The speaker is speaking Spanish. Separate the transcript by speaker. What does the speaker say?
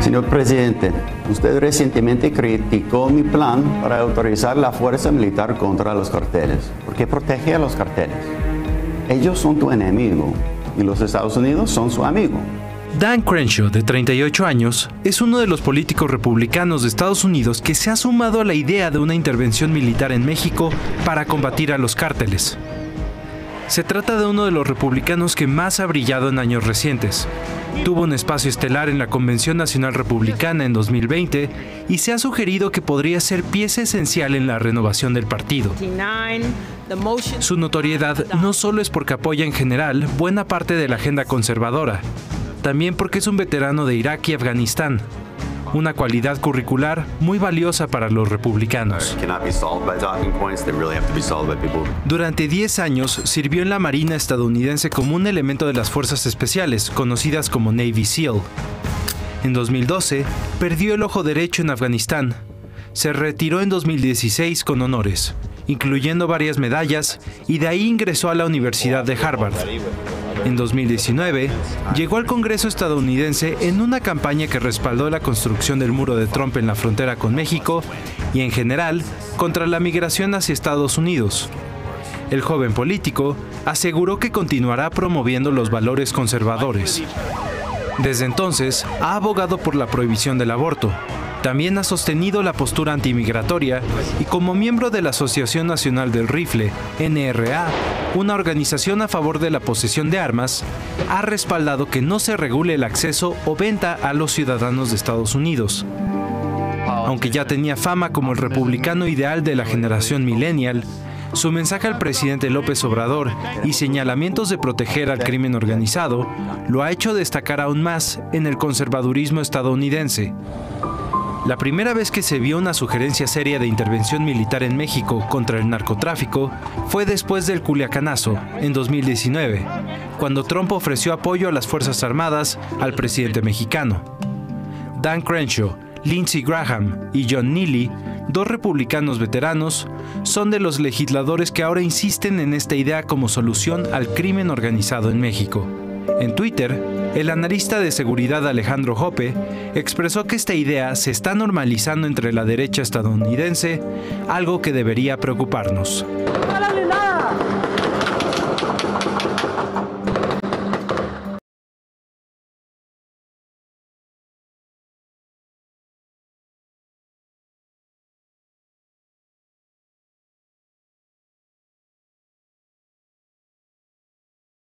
Speaker 1: Señor presidente, usted recientemente criticó mi plan para autorizar la fuerza militar contra los carteles, porque protege a los carteles. Ellos son tu enemigo y los Estados Unidos son su amigo.
Speaker 2: Dan Crenshaw, de 38 años, es uno de los políticos republicanos de Estados Unidos que se ha sumado a la idea de una intervención militar en México para combatir a los cárteles. Se trata de uno de los republicanos que más ha brillado en años recientes. Tuvo un espacio estelar en la Convención Nacional Republicana en 2020 y se ha sugerido que podría ser pieza esencial en la renovación del partido. Su notoriedad no solo es porque apoya en general buena parte de la agenda conservadora, también porque es un veterano de Irak y Afganistán, una cualidad curricular muy valiosa para los republicanos. Durante 10 años sirvió en la Marina estadounidense como un elemento de las fuerzas especiales, conocidas como Navy SEAL. En 2012, perdió el ojo derecho en Afganistán. Se retiró en 2016 con honores, incluyendo varias medallas, y de ahí ingresó a la Universidad de Harvard. En 2019, llegó al Congreso estadounidense en una campaña que respaldó la construcción del muro de Trump en la frontera con México y, en general, contra la migración hacia Estados Unidos. El joven político aseguró que continuará promoviendo los valores conservadores. Desde entonces, ha abogado por la prohibición del aborto. También ha sostenido la postura antimigratoria y, como miembro de la Asociación Nacional del Rifle, NRA, una organización a favor de la posesión de armas, ha respaldado que no se regule el acceso o venta a los ciudadanos de Estados Unidos. Aunque ya tenía fama como el republicano ideal de la generación millennial, su mensaje al presidente López Obrador y señalamientos de proteger al crimen organizado lo ha hecho destacar aún más en el conservadurismo estadounidense. La primera vez que se vio una sugerencia seria de intervención militar en México contra el narcotráfico fue después del Culiacanazo, en 2019, cuando Trump ofreció apoyo a las Fuerzas Armadas al presidente mexicano. Dan Crenshaw, Lindsey Graham y John Neely, dos republicanos veteranos, son de los legisladores que ahora insisten en esta idea como solución al crimen organizado en México. En Twitter, el analista de seguridad Alejandro Hoppe expresó que esta idea se está normalizando entre la derecha estadounidense, algo que debería preocuparnos.
Speaker 3: ¡No, nada!